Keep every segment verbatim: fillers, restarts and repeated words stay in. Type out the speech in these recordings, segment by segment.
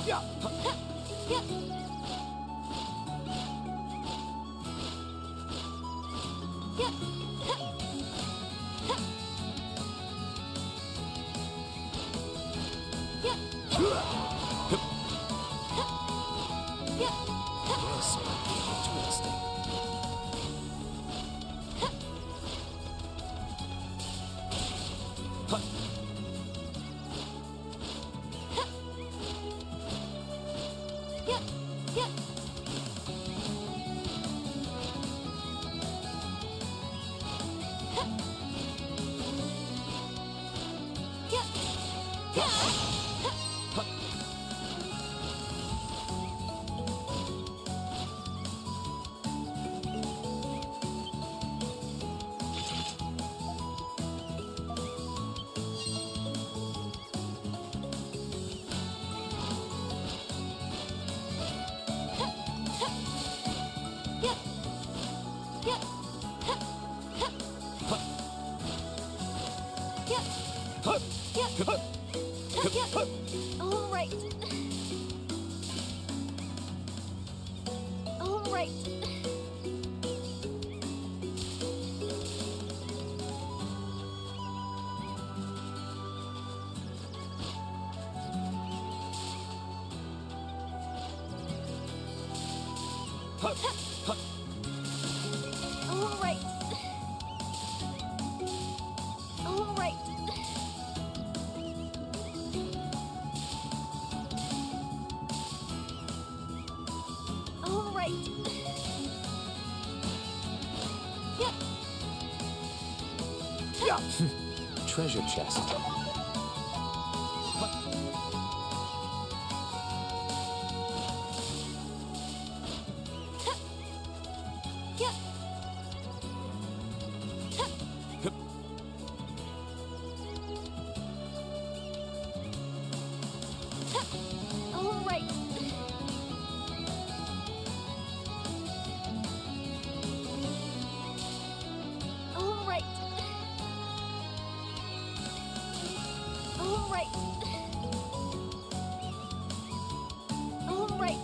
Yeah. Yeah. Yeah. Yeah. This might be interesting. Huh. Yeah. Yeah. All right. All right. All right. All right. All right. Yeah. Yeah. Treasure chest. Yeah. All right. All right. All right. All right.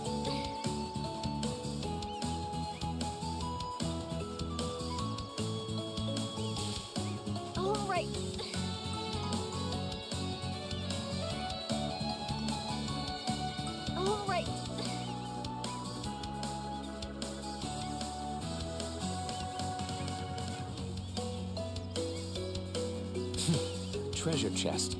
All right. All right. Treasure chest.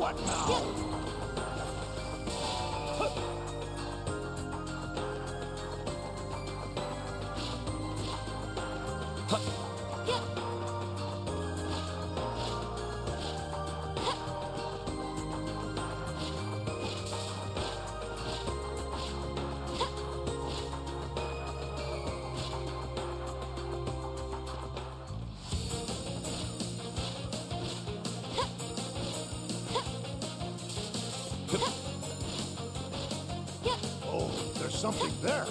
What now? Oh, there's something there.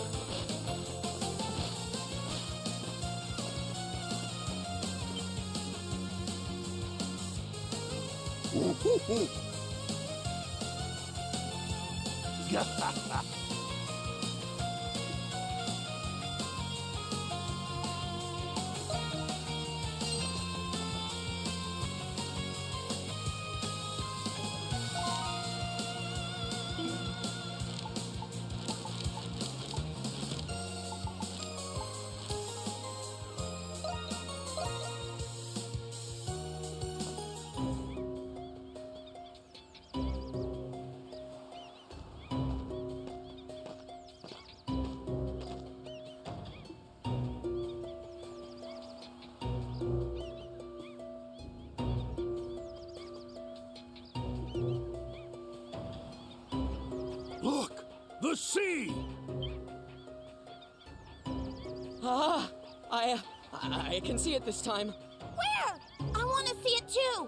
Ooh, ooh, ooh. Look! The sea! Ah, I, I can see it this time. Where? I want to see it too.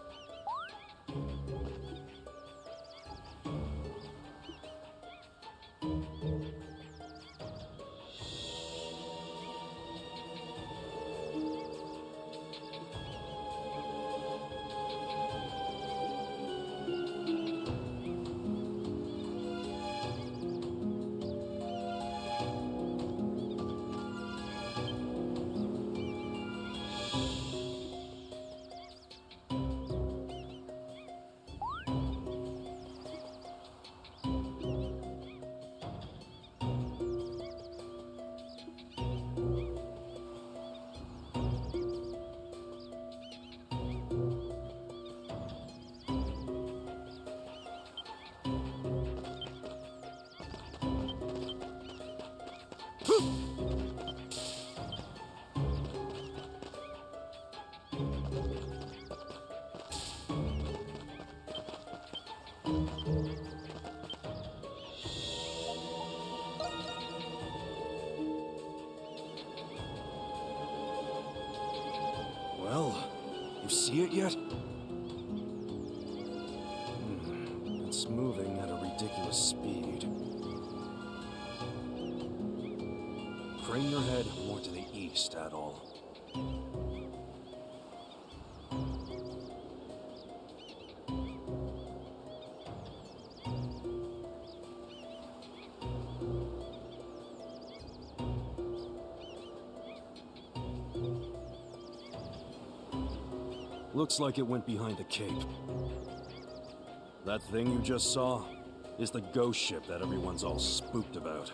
Well, you see it yet? Hmm, it's moving at a ridiculous speed. Crane your head more to the east, Adol. Looks like it went behind the cape. That thing you just saw is the ghost ship that everyone's all spooked about.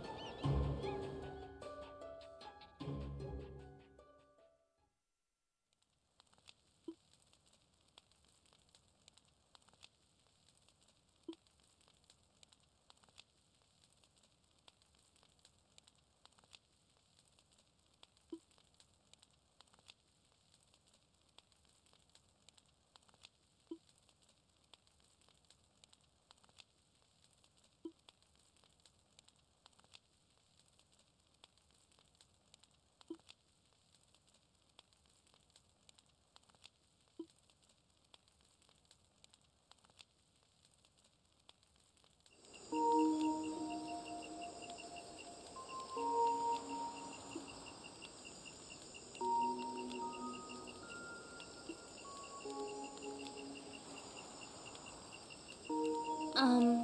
Um...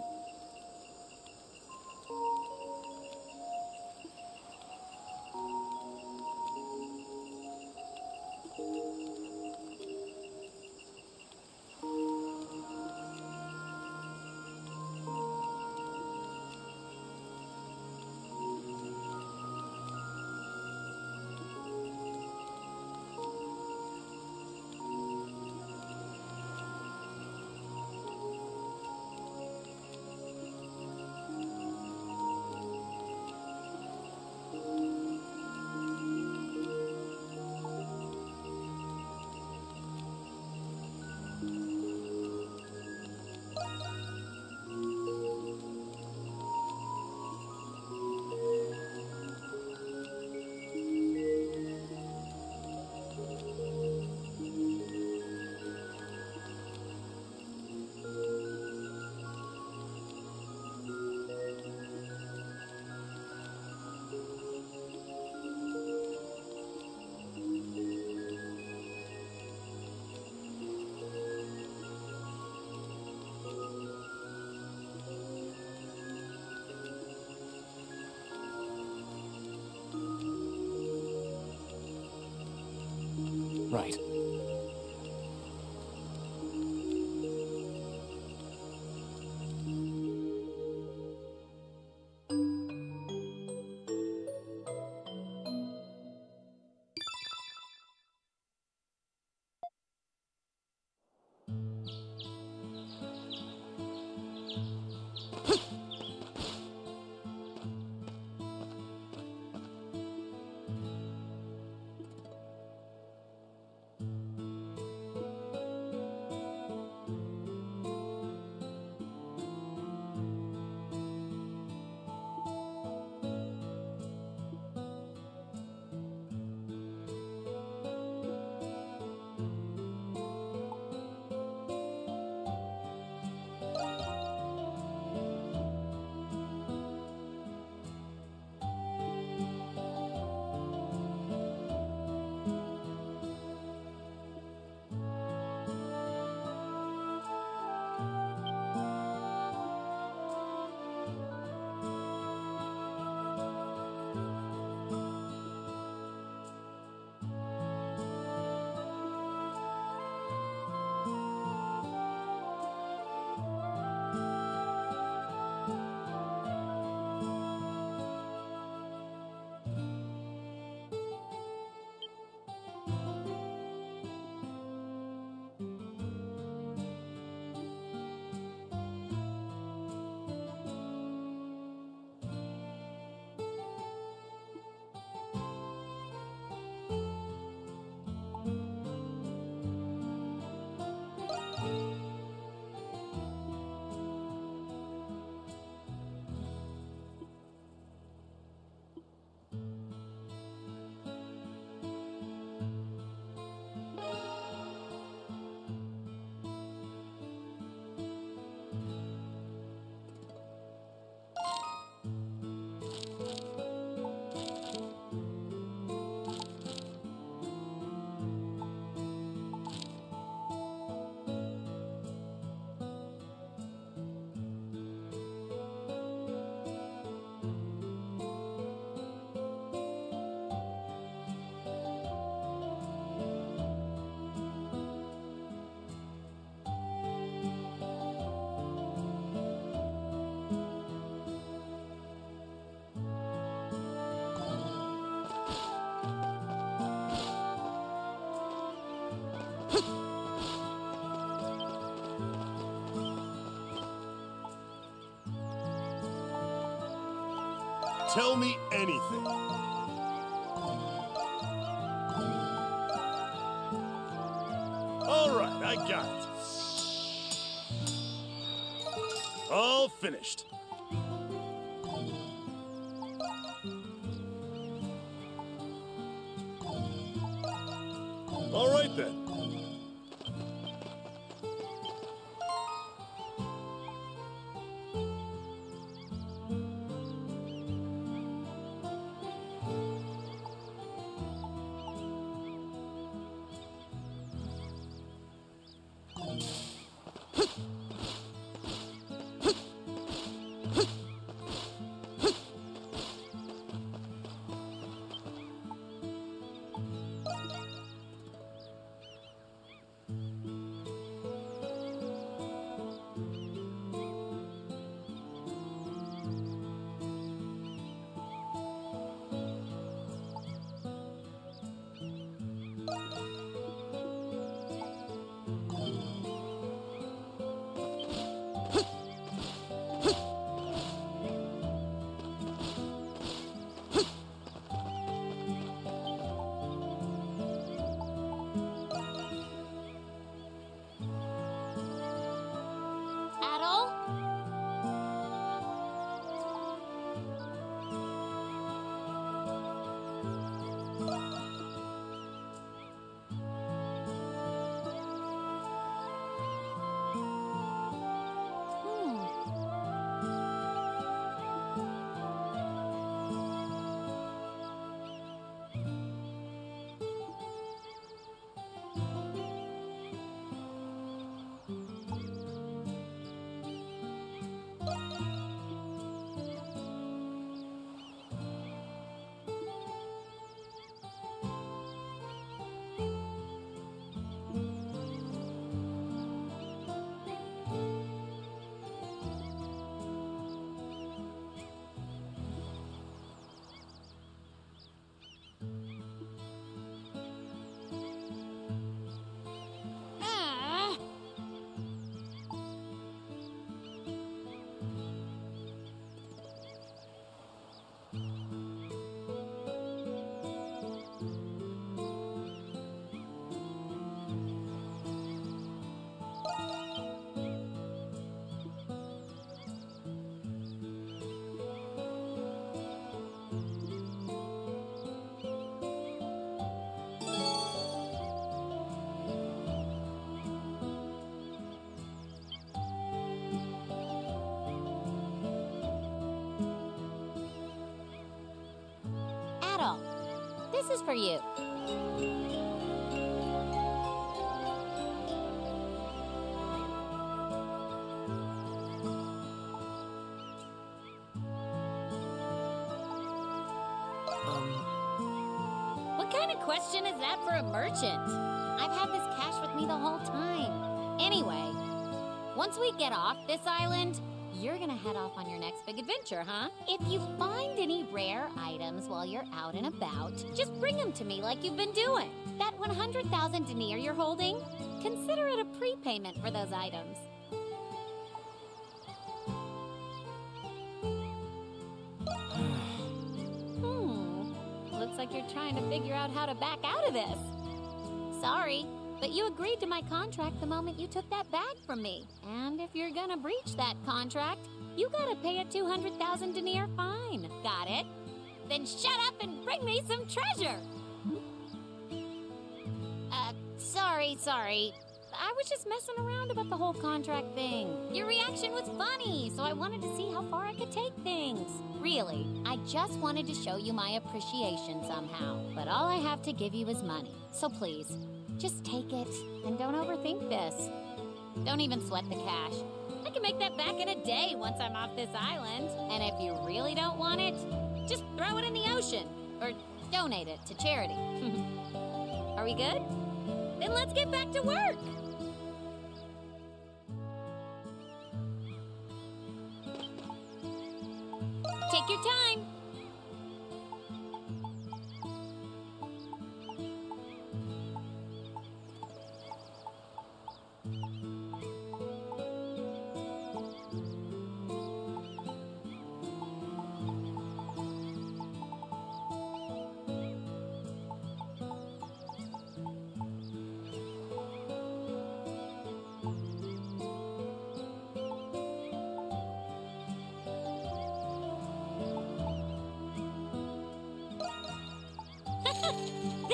Tell me anything. All right, I got it. All finished. All right then. Adol? Ah. Adol, this is for you. What kind of question is that for a merchant? I've had this cash with me the whole time. Anyway, once we get off this island, you're gonna head off on your next big adventure, huh? If you find any rare items while you're out and about, just bring them to me like you've been doing. That one hundred thousand denier you're holding, consider it a prepayment for those items. Hmm, looks like you're trying to figure out how to back out of this. Sorry, but you agreed to my contract the moment you took that bag from me. And if you're gonna breach that contract, you gotta pay a two hundred thousand denier fine. Got it? Then shut up and bring me some treasure! Uh, sorry, sorry. I was just messing around about the whole contract thing. Your reaction was funny, so I wanted to see how far I could take things. Really, I just wanted to show you my appreciation somehow. But all I have to give you is money. So please, just take it, and don't overthink this. Don't even sweat the cash. I can make that back in a day once I'm off this island. And if you really don't want it, just throw it in the ocean, or donate it to charity. Are we good? Then let's get back to work. Take your time.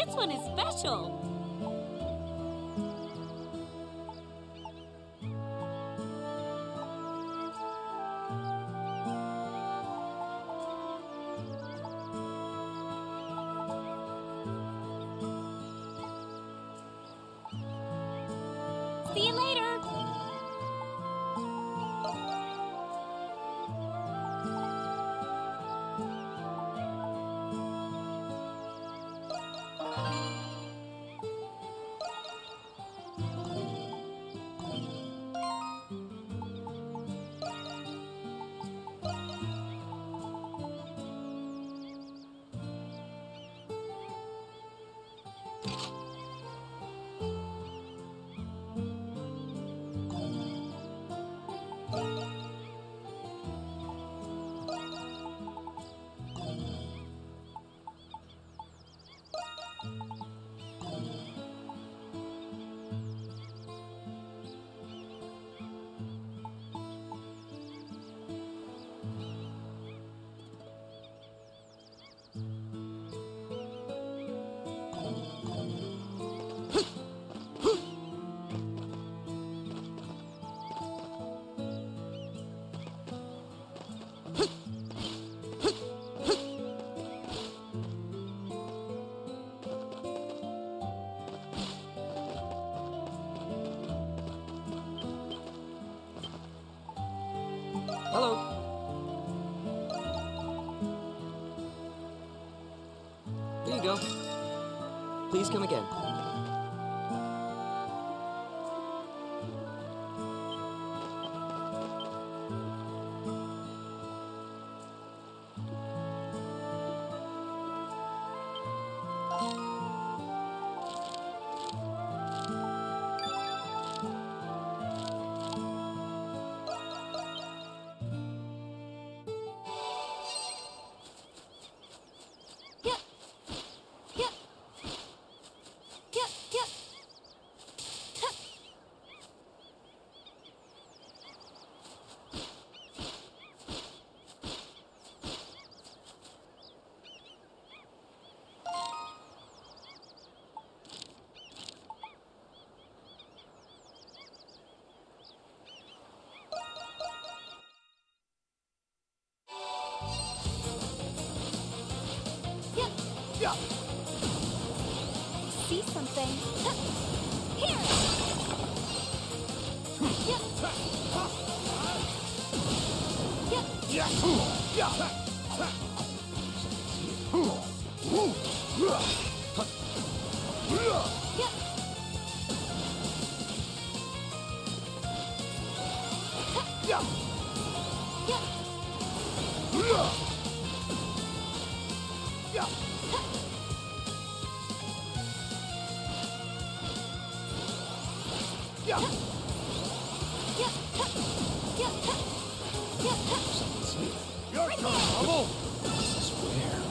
This one is special. See you later. Hello. Here you go. Please come again. Yeah. See something? Here! Yeah. Yeah. Your turn, Bubble. This is where?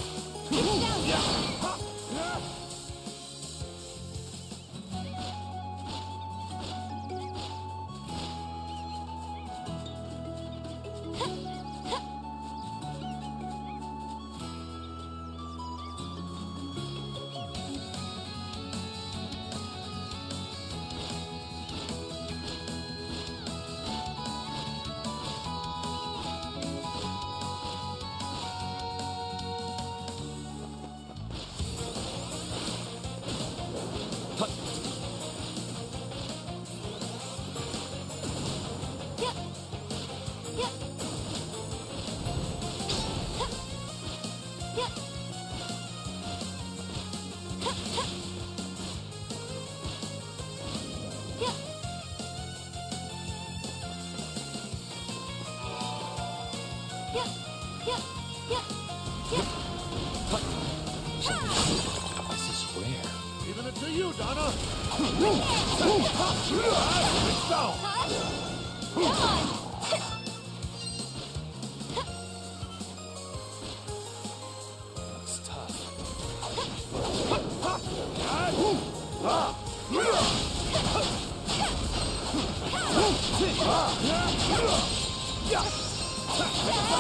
This is where? Leaving it to you, Donna. It's down. Looks tough.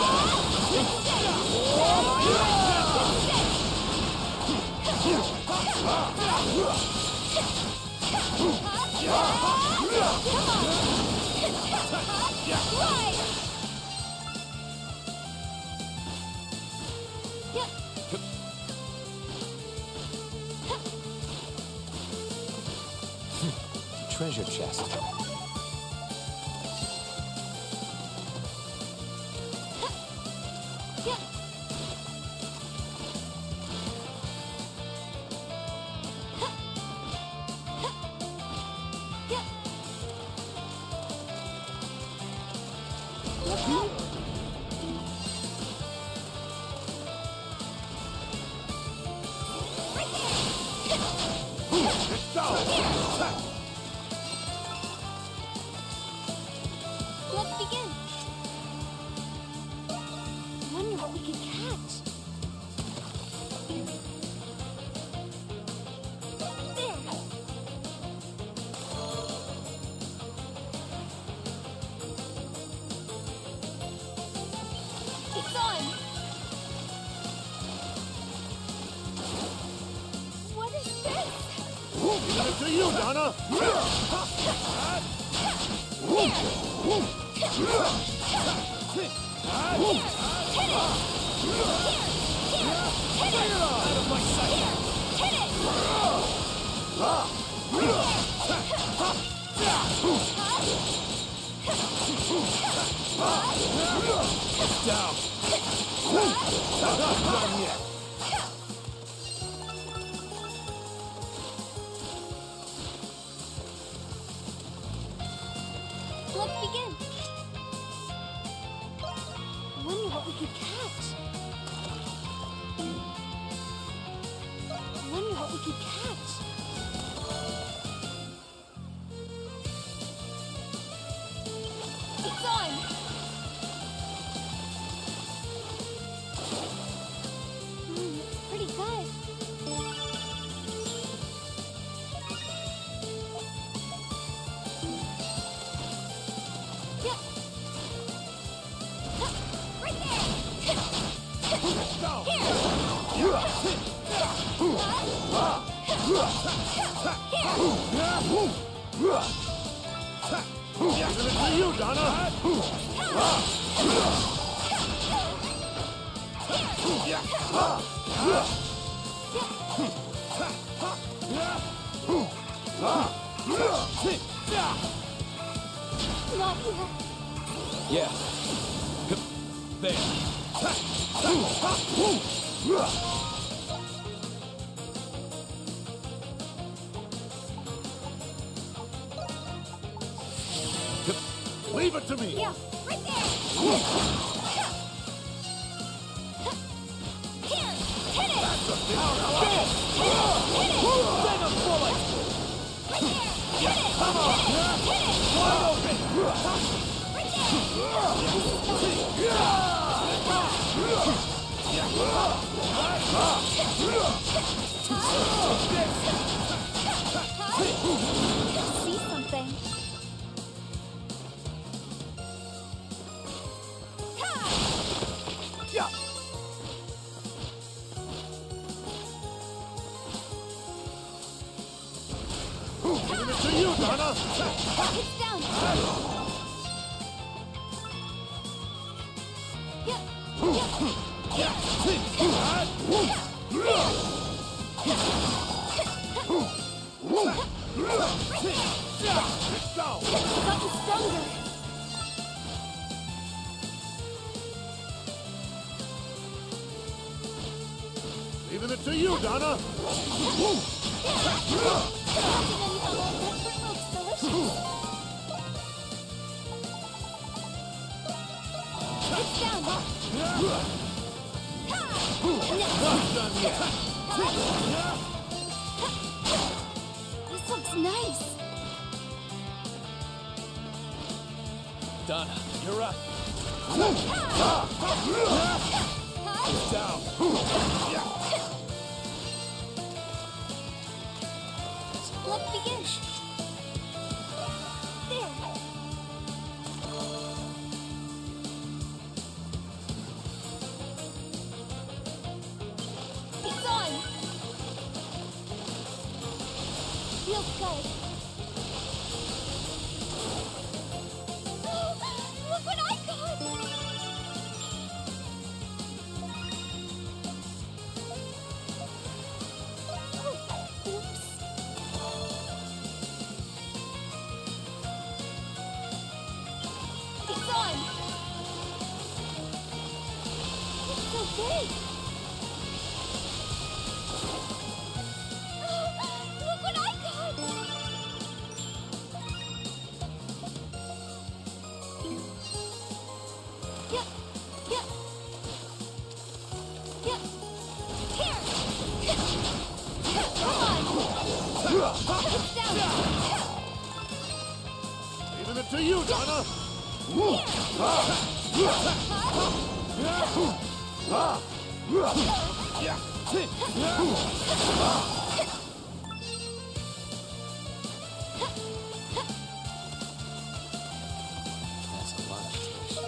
Yeah! Treasure chest. Let's begin. Wonder what we could catch. There. It's on. What is this? Give it to you, Donna! Down. Not done yet. Let's begin. Wonder what we could catch. Wonder what we could catch. It's on. Mm, it's pretty good. Yeah. Huh, right there. Give it to you, Donna! Not here. Yeah. There. Leave it to me! Yeah, right there. Here, hit it. That's a big hit it. Hit it. Send a bullet! Right there. Hit it. Come on. Hit it. Wide open! Right there. See something. Yeah! Give it to you, Donna! It's down. Yeah. It's down! Gotten stronger. Leaving it to you, Donna! It's down. Not done yet! This looks nice. Donna, you're up. Down. Let's begin. There. It's on. okay. Look what I got! Yep, yep. Yep. Here! Come on! It's down! Leaving it to you, Donna. That's a lot of attention.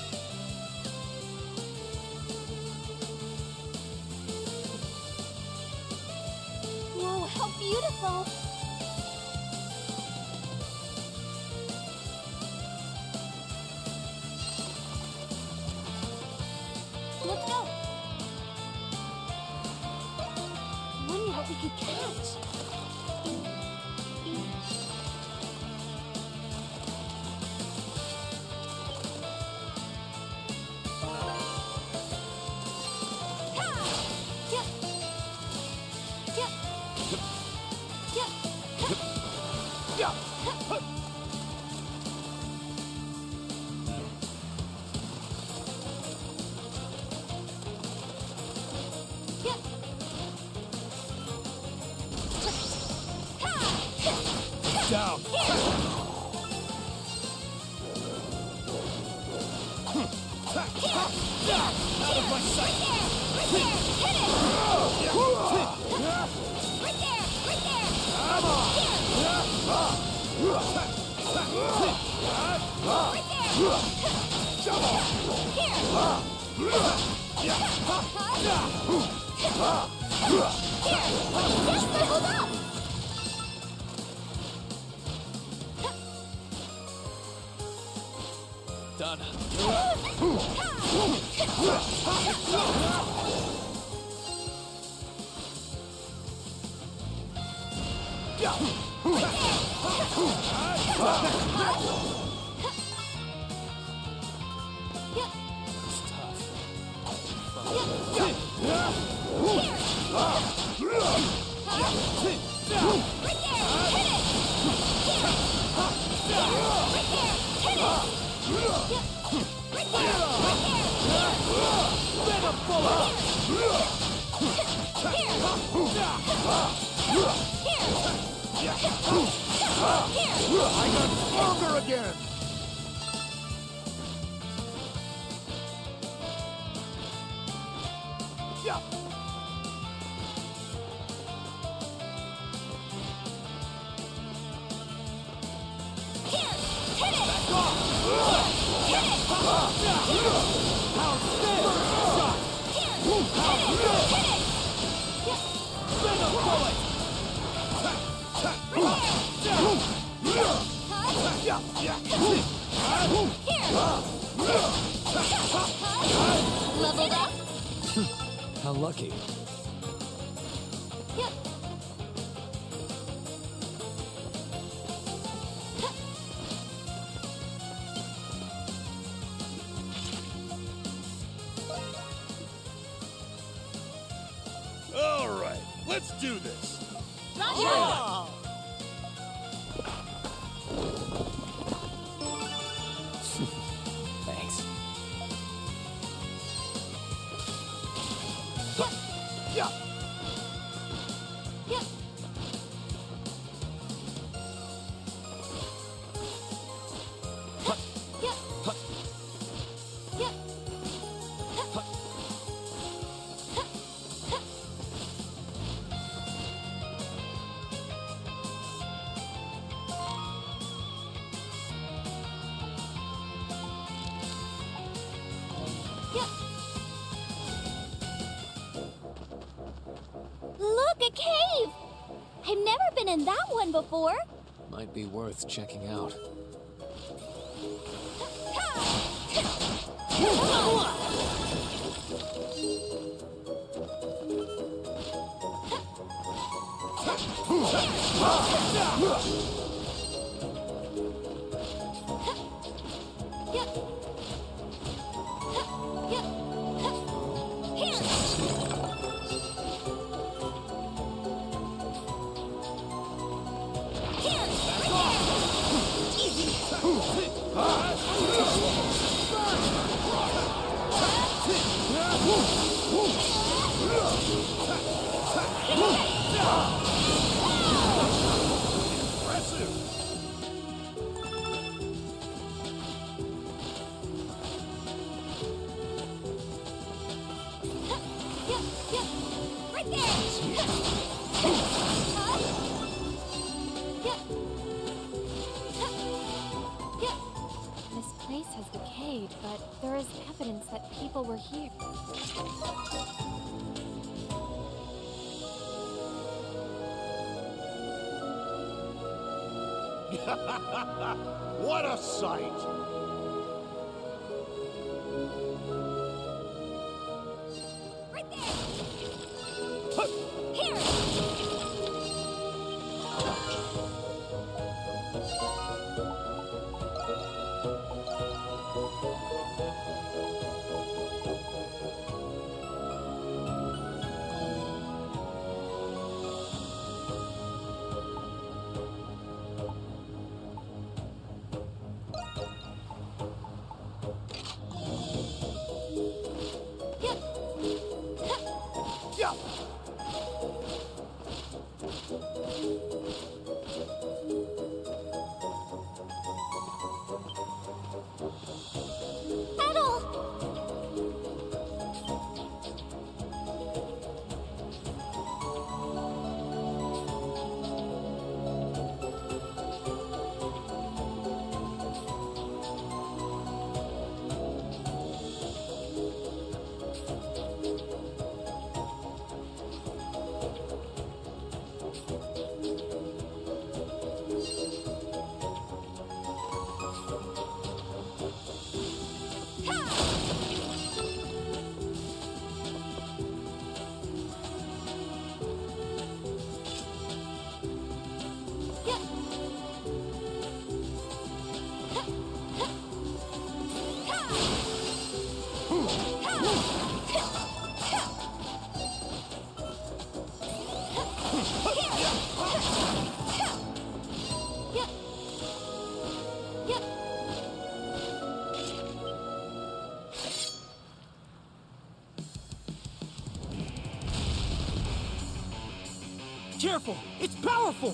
Whoa, how beautiful! Let's go! Wonder what we could catch. Ha! Yep. Yep. Yep. Yeah. Yep. Ha! Down. Out of my sight. Right there! Hit it! Right there! Right there! Come on. Here! Right there! Here! Here! Just circled up! Donna. Yep. It's tough. Here! Right there! Hit it! Here! Right there! Hit it! Yep. Right there! Right there! Let him pull up. Here! Here! Here! I got stronger again. Yeah. Here! Hit it! Back off. Hit it! How's this? Shot. Here! Hit it! Hit it! Yep. Let him bullet. Right there! Huh? Yeah. Yeah. Here! Huh? Leveled up? How lucky. Yep. All right, let's do this. Roger! Thanks. Yep. Yeah. Yep. Yep. Yep. Yep. Look, a cave! I've never been in that one before. Might be worth checking out. Yep. Yep. Here. Right there! This place has decayed, but there is evidence that people were here. What a sight! Right there! Here! Careful! It's powerful!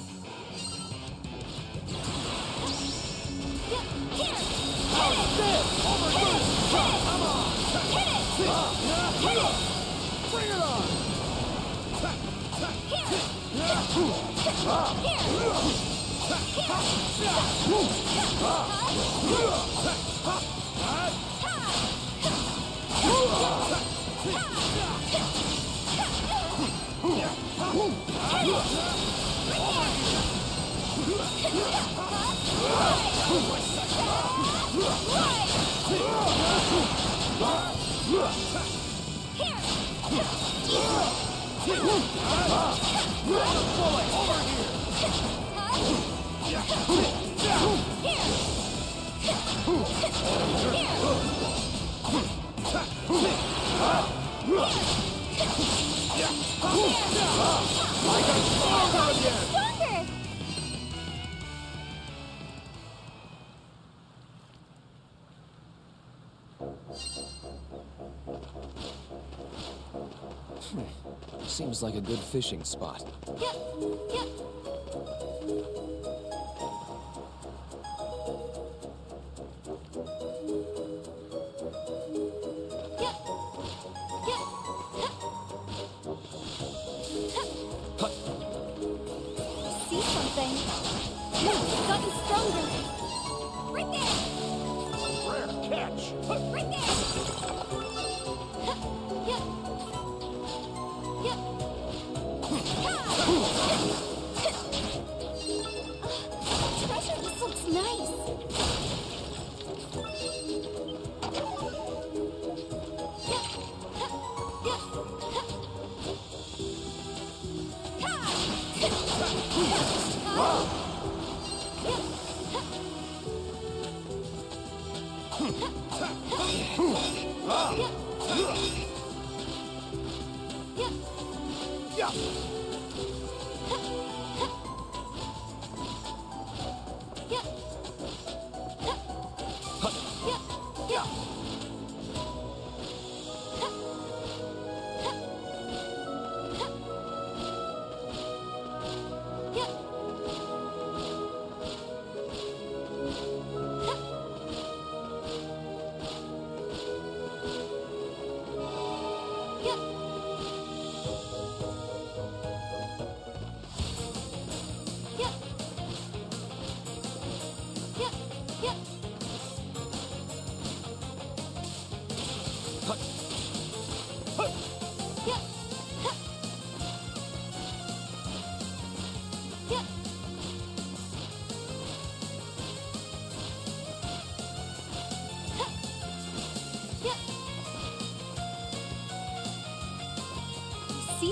Seems like a good fishing spot. Yep, yep. Yep, yep. See something? Look, it's gotten stronger. Right there. Rare catch! Right there. Yep. Yep. Treasure, this looks nice. Yep. Yep. Yeah! Yep.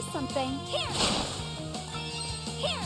something. Here! Here!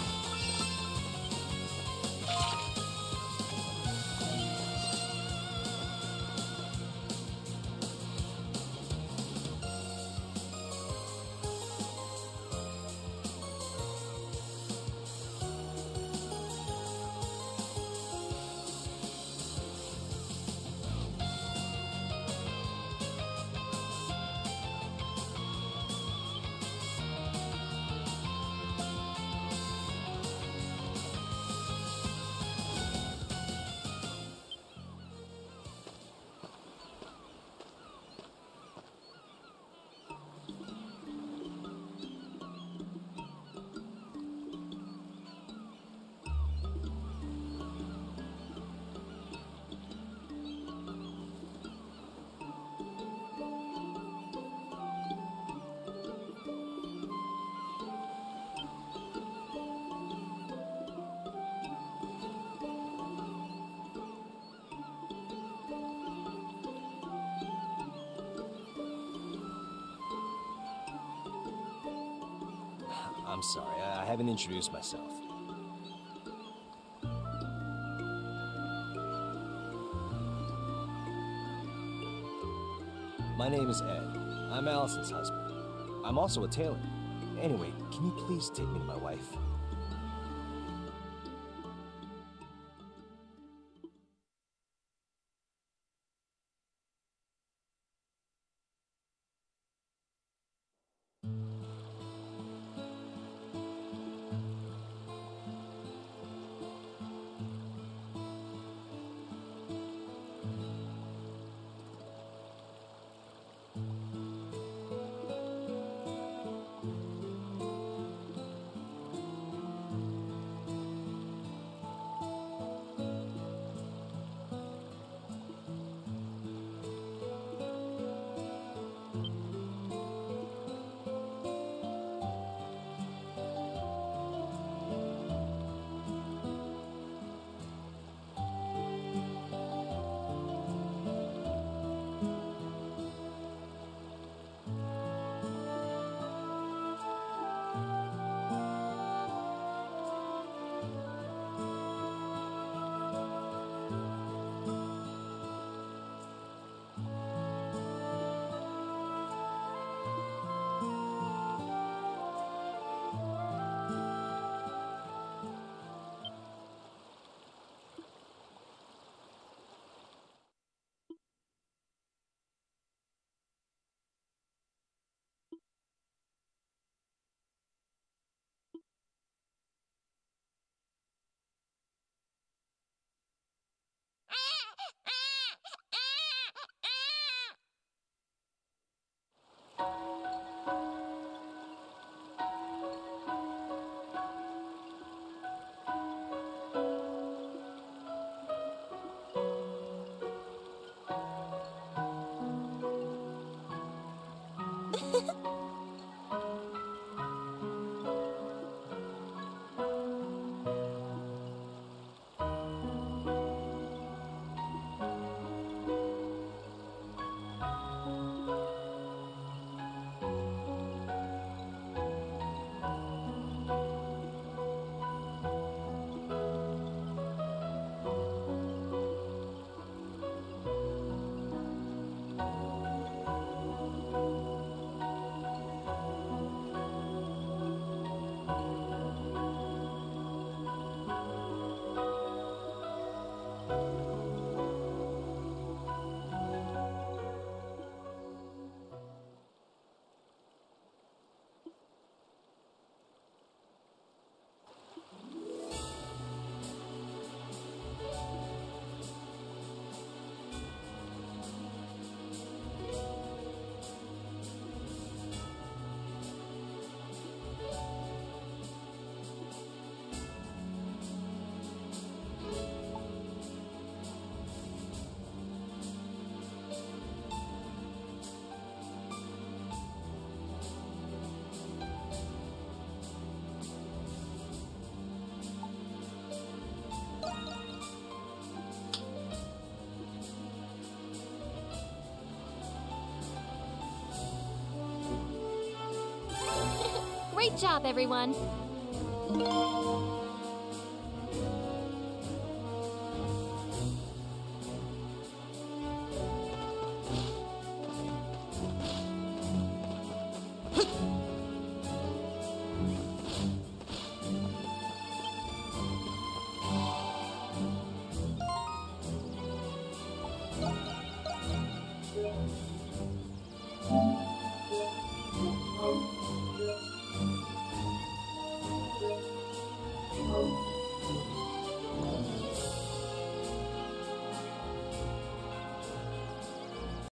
I'm sorry, I I haven't introduced myself. My name is Ed. I'm Allison's husband. I'm also a tailor. Anyway, can you please take me to my wife? Good job, everyone. Oh.